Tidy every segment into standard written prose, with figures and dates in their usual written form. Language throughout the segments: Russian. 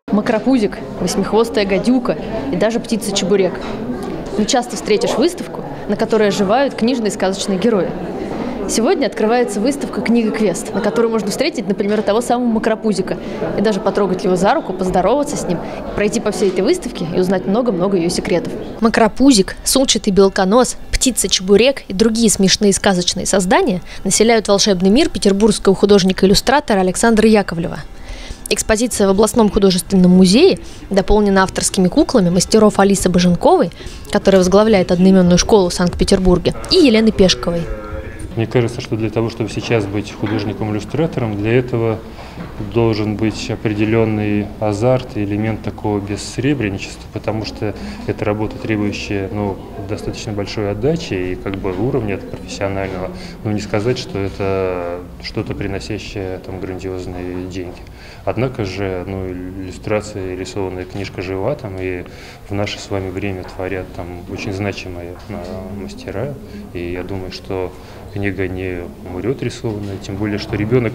Макропузик, восьмихвостая гадюка и даже птица-чебурек. Не часто встретишь выставку, на которой оживают книжные и сказочные герои. Сегодня открывается выставка «Книга Квест», на которой можно встретить, например, того самого Макропузика и даже потрогать его за руку, поздороваться с ним, пройти по всей этой выставке и узнать много-много ее секретов. Макропузик, сумчатый белконос, птица-чебурек и другие смешные сказочные создания населяют волшебный мир петербургского художника-иллюстратора Александра Яковлева. Экспозиция в областном художественном музее дополнена авторскими куклами мастеров Алисы Боженковой, которая возглавляет одноименную школу в Санкт-Петербурге, и Елены Пешковой. Мне кажется, что для того, чтобы сейчас быть художником-иллюстратором, для этого должен быть определенный азарт и элемент такого бессребреничества, потому что это работа, требующая достаточно большой отдачи и уровня профессионального, но не сказать, что это что-то приносящее грандиозные деньги. Однако же иллюстрация, рисованная книжка жива, и в наше с вами время творят очень значимые мастера, и я думаю, что книга не умрет рисованная, тем более, что ребенок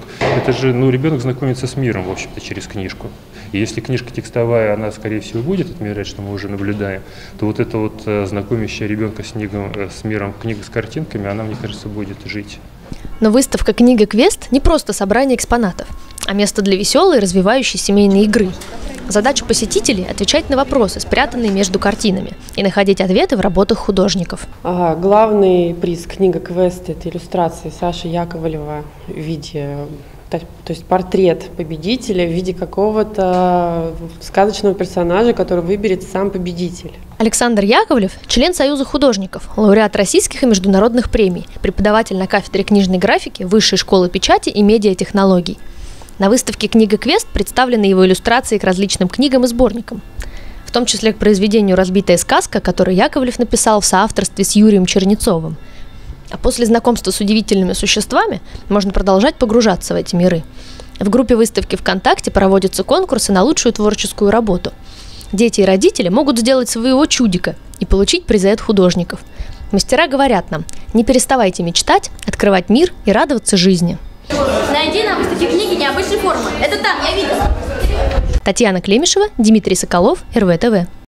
знакомится с миром, в общем-то, через книжку. И если книжка текстовая, она, скорее всего, будет отмирать, что мы уже наблюдаем, то это знакомящая ребенка с миром книга с картинками, она, мне кажется, будет жить. Но выставка «Книга Квест» не просто собрание экспонатов, а место для веселой, развивающей семейной игры. Задача посетителей – отвечать на вопросы, спрятанные между картинами, и находить ответы в работах художников. Главный приз «Книга Квест» – это иллюстрации Саши Яковлева в виде, то есть портрет победителя в виде какого-то сказочного персонажа, который выберет сам победитель. Александр Яковлев – член Союза художников, лауреат российских и международных премий, преподаватель на кафедре книжной графики Высшей школы печати и медиатехнологий. На выставке «Книга Квест» представлены его иллюстрации к различным книгам и сборникам, в том числе к произведению «Разбитая сказка», которое Яковлев написал в соавторстве с Юрием Чернецовым. А после знакомства с удивительными существами можно продолжать погружаться в эти миры. В группе выставки ВКонтакте проводятся конкурсы на лучшую творческую работу. Дети и родители могут сделать своего чудика и получить призы от художников. Мастера говорят нам: не переставайте мечтать, открывать мир и радоваться жизни. Найди на выставке книги необычной формы. Это там, я видела. Татьяна Клемешева, Дмитрий Соколов, РВ ТВ.